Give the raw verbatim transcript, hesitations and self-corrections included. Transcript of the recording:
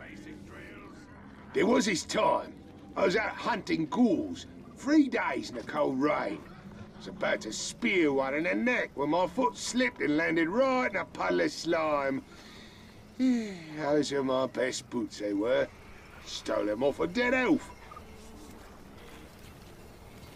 There was this time. I was out hunting ghouls. Three days in the cold rain. I was about to spear one in the neck when my foot slipped and landed right in a puddle of slime. Those were my best boots, they were. Stole them off a dead elf.